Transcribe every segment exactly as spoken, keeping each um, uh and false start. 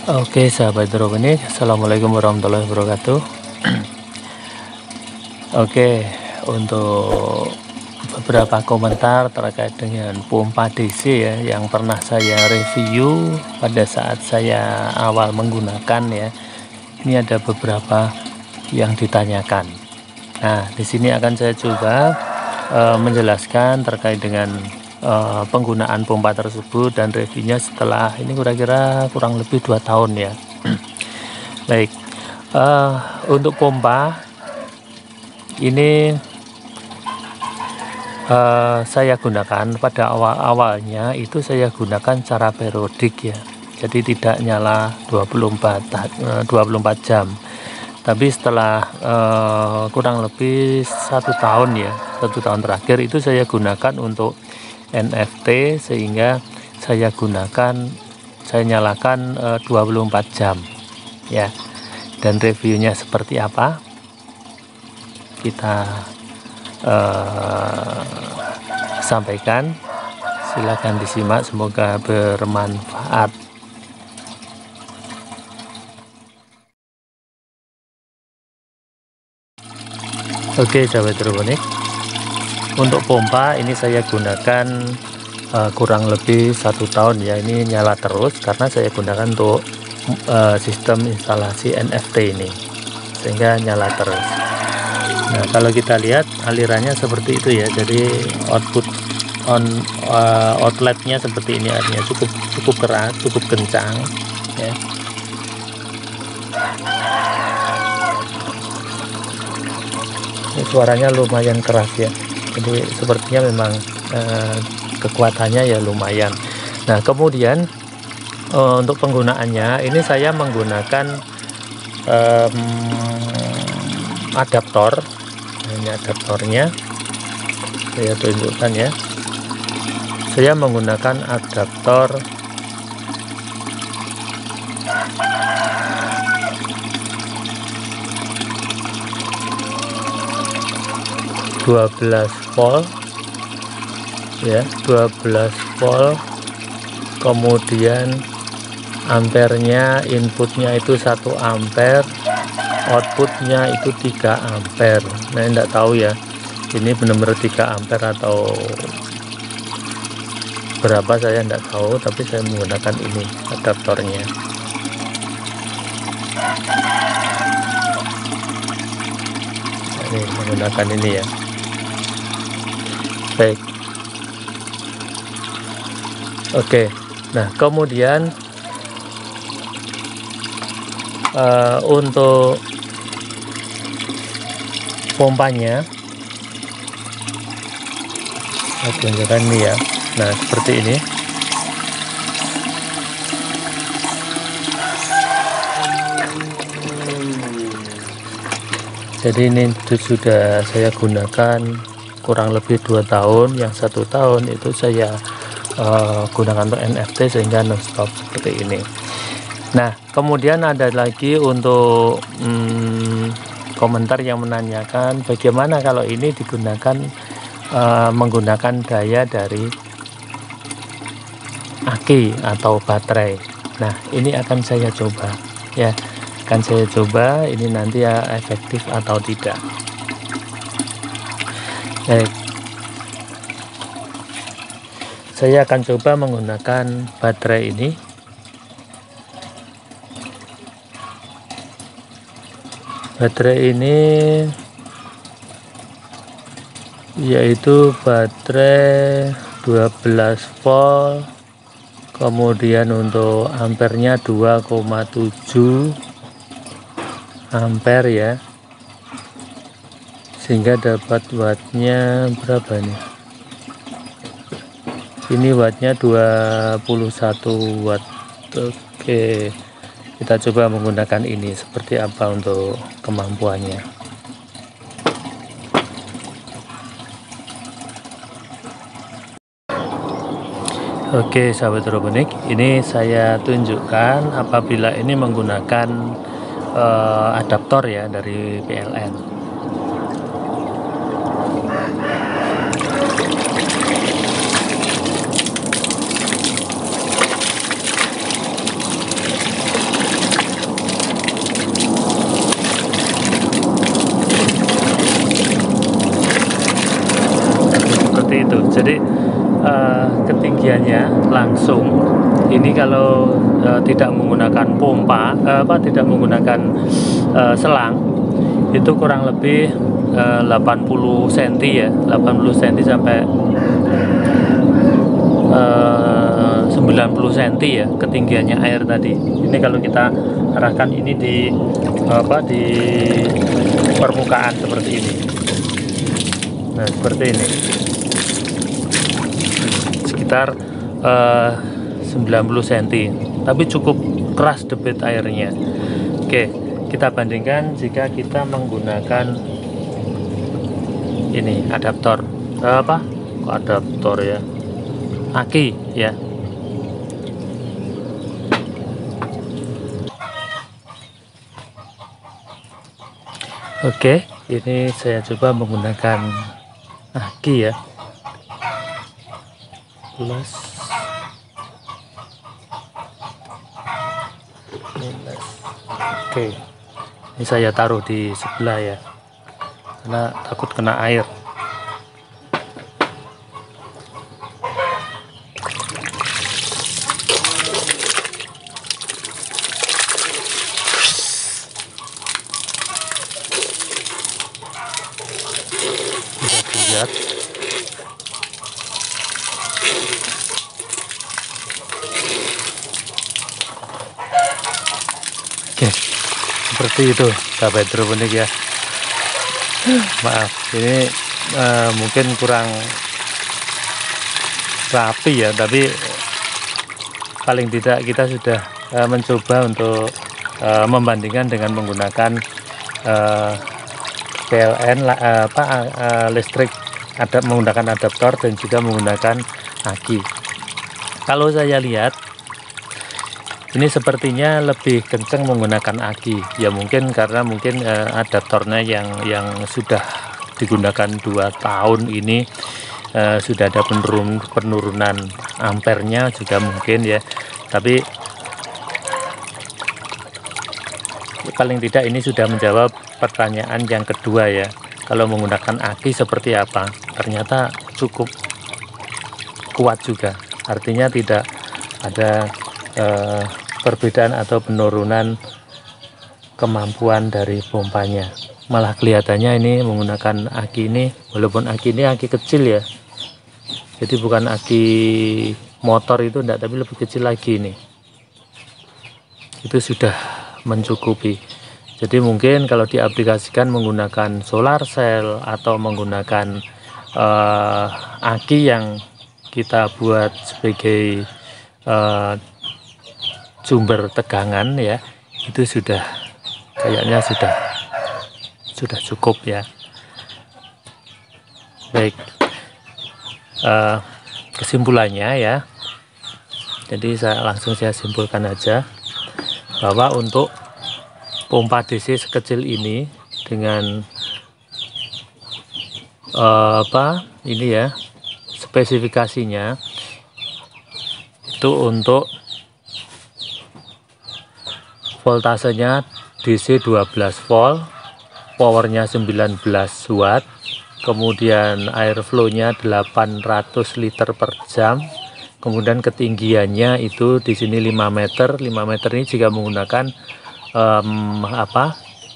Oke, sahabat hidroponik, assalamualaikum warahmatullahi wabarakatuh. Oke, untuk beberapa komentar terkait dengan pompa D C ya yang pernah saya review pada saat saya awal menggunakan ya. Ini ada beberapa yang ditanyakan. Nah, di sini akan saya coba uh, menjelaskan terkait dengan Uh, penggunaan pompa tersebut dan reviewnya setelah ini kira-kira kurang lebih dua tahun ya. Baik, uh, untuk pompa ini uh, saya gunakan pada awal-awalnya itu saya gunakan cara periodik ya, jadi tidak nyala dua puluh empat jam, tapi setelah uh, kurang lebih satu tahun ya, satu tahun terakhir itu saya gunakan untuk N F T, sehingga saya gunakan saya nyalakan e, dua puluh empat jam ya. Dan reviewnya seperti apa kita e, sampaikan, silahkan disimak, semoga bermanfaat. Oke, sahabat hidroponik, untuk pompa ini saya gunakan uh, kurang lebih satu tahun ya. Ini nyala terus karena saya gunakan untuk uh, sistem instalasi N F T ini, sehingga nyala terus. Nah, kalau kita lihat alirannya seperti itu ya, jadi output on uh, outletnya seperti ini, artinya cukup cukup keras, cukup kencang ya. Ini suaranya lumayan keras ya, jadi sepertinya memang eh, kekuatannya ya lumayan. Nah, kemudian eh, untuk penggunaannya ini saya menggunakan eh, adaptor. Ini adaptornya saya tunjukkan ya. Saya menggunakan adaptor dua belas volt ya, dua belas volt, kemudian ampernya, inputnya itu satu ampere, outputnya itu tiga ampere. Nah, enggak tahu ya ini benar-benar tiga ampere atau berapa, saya enggak tahu, tapi saya menggunakan ini adaptornya. Ini menggunakan ini ya. Baik, oke. Nah, kemudian uh, untuk pompanya saya tunjukkan ini ya. Nah, seperti ini. Jadi ini sudah saya gunakan kurang lebih dua tahun, yang satu tahun itu saya uh, gunakan untuk N F T sehingga non-stop seperti ini. Nah, kemudian ada lagi untuk hmm, komentar yang menanyakan bagaimana kalau ini digunakan uh, menggunakan daya dari aki atau baterai. Nah, ini akan saya coba ya, akan saya coba ini nanti ya efektif atau tidak. Baik, saya akan coba menggunakan baterai ini. Baterai ini yaitu baterai dua belas volt, kemudian untuk ampernya dua koma tujuh ampere ya, sehingga dapat wattnya berapa nih, ini wattnya dua puluh satu watt. Oke, kita coba menggunakan ini seperti apa untuk kemampuannya. Oke, sahabat hidroponik, ini saya tunjukkan apabila ini menggunakan uh, adaptor ya dari P L N. seperti itu. Jadi uh, ketinggiannya langsung ini kalau uh, tidak menggunakan pompa, uh, apa tidak menggunakan uh, selang, itu kurang lebih uh, delapan puluh sentimeter ya, delapan puluh sentimeter sampai uh, sembilan puluh sentimeter ya ketinggiannya air tadi. Ini kalau kita arahkan ini di apa di permukaan seperti ini. Nah, seperti ini. Sekitar uh, sembilan puluh sentimeter. Tapi cukup keras debit airnya. Oke, kita bandingkan jika kita menggunakan ini adaptor. Uh, apa? Kok adaptor ya? Aki ya. Oke, ini saya coba menggunakan aki ya. Plus minus. Oke, ini saya taruh di sebelah ya, karena takut kena air. Bisa dilihat. Oke, seperti itu sahabat hidroponik ya. Maaf, ini uh, mungkin kurang rapi ya, tapi paling tidak kita sudah uh, mencoba untuk uh, membandingkan dengan menggunakan uh, P L N uh, apa uh, listrik, ada menggunakan adaptor dan juga menggunakan aki. Kalau saya lihat ini sepertinya lebih kencang menggunakan aki ya, mungkin karena mungkin uh, adaptornya yang yang sudah digunakan dua tahun ini uh, sudah ada penurun, penurunan ampernya juga mungkin ya. Tapi paling tidak ini sudah menjawab pertanyaan yang kedua ya, kalau menggunakan aki seperti apa. Ternyata cukup kuat juga, artinya tidak ada eh, perbedaan atau penurunan kemampuan dari pompanya. Malah kelihatannya ini menggunakan aki ini, walaupun aki ini aki kecil ya, jadi bukan aki motor itu enggak, tapi lebih kecil lagi ini, itu sudah mencukupi. Jadi mungkin kalau diaplikasikan menggunakan solar cell atau menggunakan uh, aki yang kita buat sebagai uh, sumber tegangan ya, itu sudah kayaknya sudah sudah cukup ya. Baik, uh, kesimpulannya ya, jadi saya langsung saya simpulkan aja bahwa untuk pompa D C sekecil ini dengan uh, apa ini ya spesifikasinya itu untuk voltasenya D C dua belas volt, powernya sembilan belas watt, kemudian airflow-nya delapan ratus liter per jam, kemudian ketinggiannya itu di sini lima meter. lima meter ini jika menggunakan Um, apa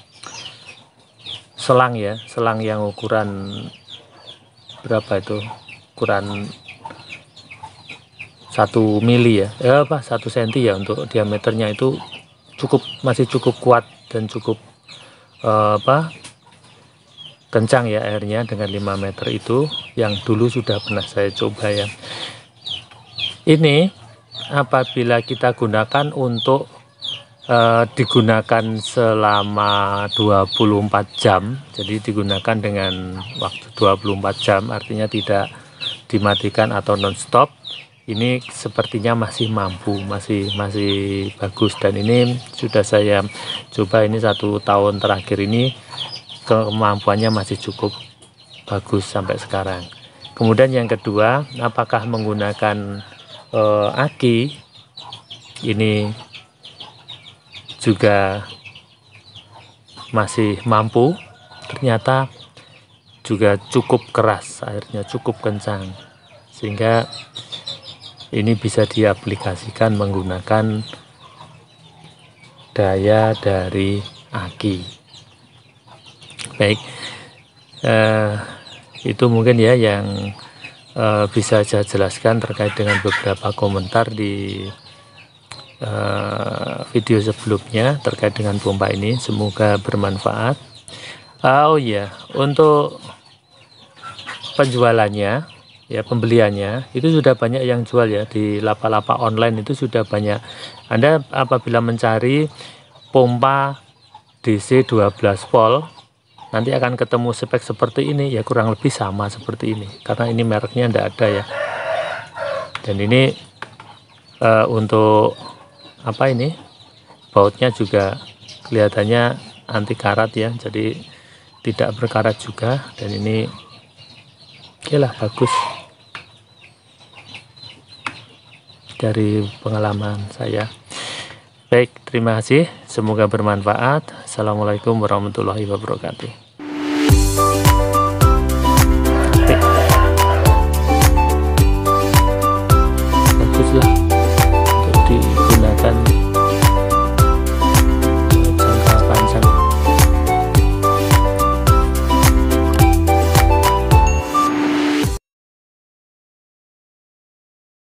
selang ya, selang yang ukuran berapa itu, ukuran satu mili ya, eh, apa satu senti ya, untuk diameternya itu cukup, masih cukup kuat dan cukup uh, apa kencang ya airnya dengan lima meter itu, yang dulu sudah pernah saya coba ya. Ini apabila kita gunakan untuk Uh, digunakan selama dua puluh empat jam, jadi digunakan dengan waktu dua puluh empat jam, artinya tidak dimatikan atau non-stop. Ini sepertinya masih mampu, masih masih bagus, dan ini sudah saya coba ini satu tahun terakhir ini, kemampuannya masih cukup bagus sampai sekarang. Kemudian yang kedua, apakah menggunakan uh, aki ini juga masih mampu? Ternyata juga cukup keras, airnya cukup kencang, sehingga ini bisa diaplikasikan menggunakan daya dari aki. Baik, eh, itu mungkin ya yang eh, bisa saya jelaskan terkait dengan beberapa komentar di eh, video sebelumnya terkait dengan pompa ini. Semoga bermanfaat. Oh ya, untuk penjualannya ya, pembeliannya itu sudah banyak yang jual ya di lapak-lapak online, itu sudah banyak. Anda apabila mencari pompa D C dua belas volt nanti akan ketemu spek seperti ini ya, kurang lebih sama seperti ini, karena ini mereknya tidak ada ya. Dan ini uh, untuk apa ini, bautnya juga kelihatannya anti karat ya, jadi tidak berkarat juga. Dan ini oke lah, bagus dari pengalaman saya. Baik, terima kasih, semoga bermanfaat. Assalamualaikum warahmatullahi wabarakatuh.